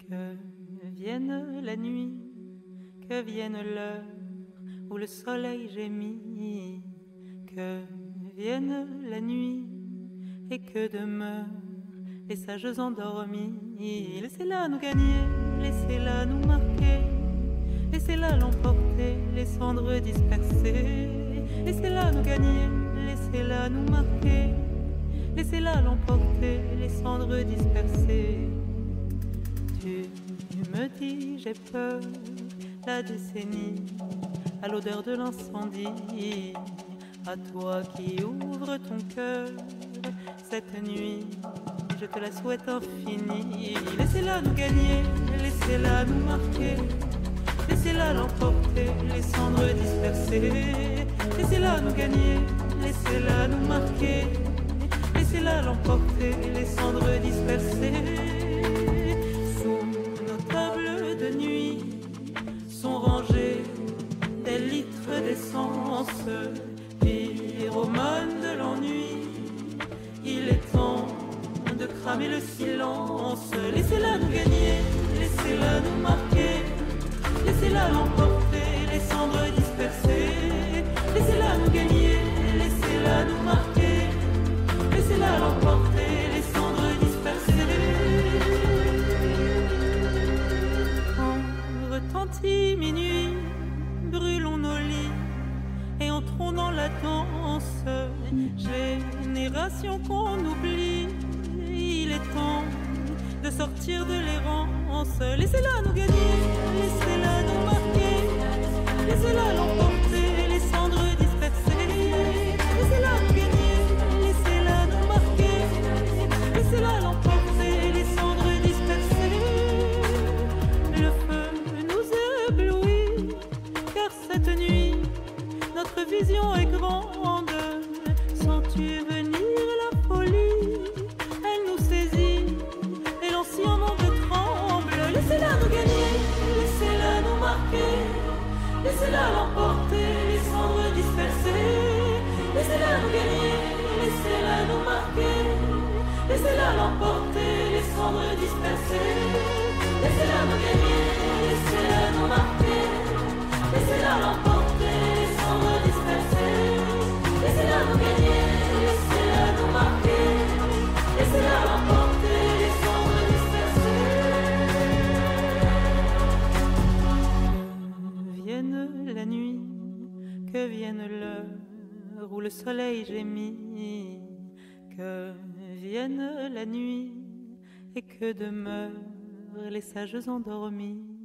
Que vienne la nuit, que vienne l'heure où le soleil gémit. Que vienne la nuit et que demeurent les sages endormis. Laissez-la nous gagner, laissez-la nous marquer, laissez-la l'emporter, les cendres dispersées. Laissez-la nous gagner, laissez-la nous marquer, laissez-la l'emporter, les cendres dispersées. Tu me dis j'ai peur, la décennie, à l'odeur de l'incendie. À toi qui ouvres ton cœur, cette nuit, je te la souhaite infinie. Laissez-la nous gagner, laissez-la nous marquer, laissez-la l'emporter, les cendres dispersées. Laissez-la nous gagner, laissez-la nous marquer, laissez-la l'emporter, les cendres dispersées. Sous nos tables de nuit sont rangés des litres d'essence, pyromane de l'ennui. Il est temps de cramer le silence. Laissez-la nous gagner, laissez-la nous marquer, laissez-la l'emporter, les cendres dispersées. Laissez-la nous gagner, laissez-la nous marquer, laissez-la l'emporter, les cendres dispersées. Quand retentit minuit, brûlons nos lits et entrons dans la danse. Génération qu'on oublie, il est temps de sortir de l'errance. Laissez-la nous gagner, laissez-la nous marquer, laissez-la l'emporter, les cendres dispersées. Laissez-la nous gagner, laissez-la nous marquer, laissez-la l'emporter, les cendres dispersées. Le feu nous éblouit, car cette nuit, notre vision est grande. Sens-tu venir la folie? Elle nous saisit et l'ancien monde tremble. Laissez-la nous gagner, laissez-la nous marquer, laissez-la l'emporter, les cendres dispersées. Laissez-la nous gagner, laissez-la nous marquer, laissez-la l'emporter, les cendres dispersées. Laissez-la nous gagner, laissez-la nous marquer, laissez-la l'emporter, les cendres dispersées. Laissez-la nous gagner, laissez-la nous marquer, laissez-la l'emporter, les cendres dispersées. Que vienne la nuit, que vienne l'heure où le soleil gémit. Que vienne la nuit et que demeurent les sages endormis.